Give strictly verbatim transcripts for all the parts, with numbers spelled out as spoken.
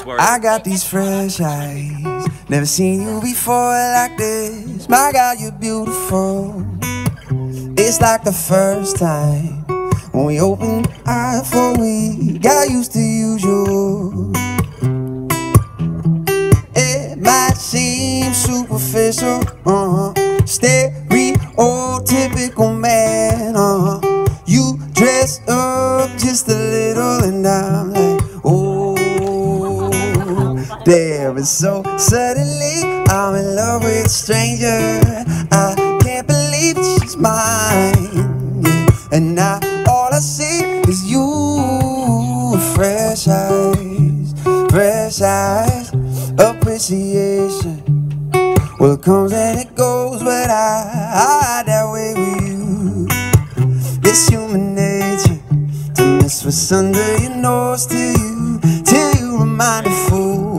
I got these fresh eyes, never seen you before like this. My God, you're beautiful. It's like the first time when we opened eyes for we got used to usual. It might seem superficial, uh-huh, stereotypical man, uh-huh. You dress up just a little and I'm like, oh, damn. And so suddenly I'm in love with a stranger. I can't believe she's mine, yeah. And now all I see is you, fresh eyes, fresh eyes, appreciation. Well, it comes and it goes, but I, I that way with you. It's human nature to miss what's under your nose till you, till you remind a fool.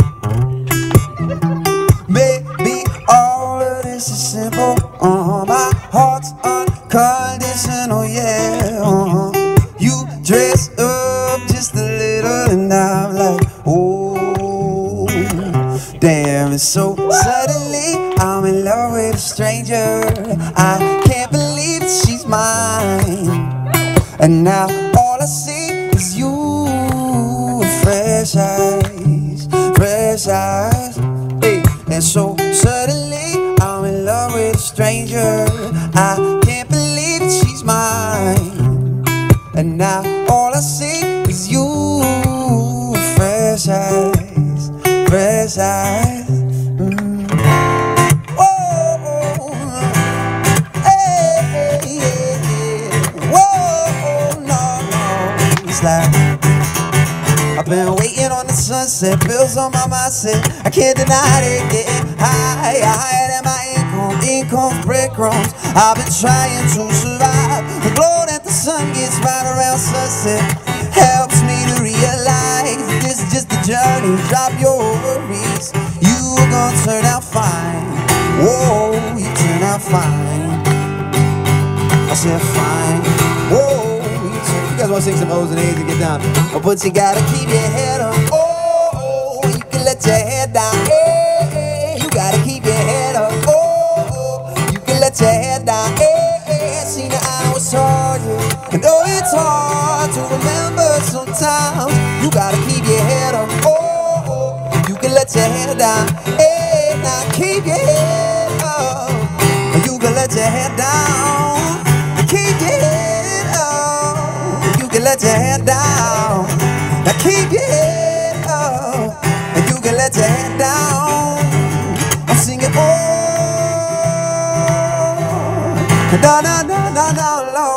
Maybe all of this is simple, uh-huh. My heart's unconditional, yeah, uh-huh. You dress up just a little and I'm like, oh, damn. And so suddenly I'm in love with a stranger. I can't believe that she's mine. And now all I see is you, fresh eyes, fresh eyes, hey. And so suddenly I'm in love with a stranger. I can't believe that she's mine. And now all I see is you, fresh eyes, fresh eyes. Mm. Whoa, hey, hey, yeah. Whoa, no, no. It's like I've been waiting on the sunset, bills on my mindset. I can't deny it, getting higher, higher than my income, income breadcrumbs. I've been trying to survive. The glow that the sun gets right around sunset helps me to realize this is just a journey. Drop your worries, you're gonna turn out fine. Whoa, you turn out fine. I said fine. Whoa, you turn. You guys wanna sing some O's and A's and get down? Oh, but you gotta keep your head up. Oh, you can let your head down. Hey, hey, you gotta keep your head up. Oh, you can let your head down. Hey, hey, see now I know it's hard, yeah. I know it's hard to remember sometimes. You gotta keep your head up. Oh, you can let your head down. Hey, now keep your head up. You can let your head down. Keep your head up. You can let your head down. Now keep your head up. And you can let your head down. I'm singing, oh, no, no, no, no, no, no.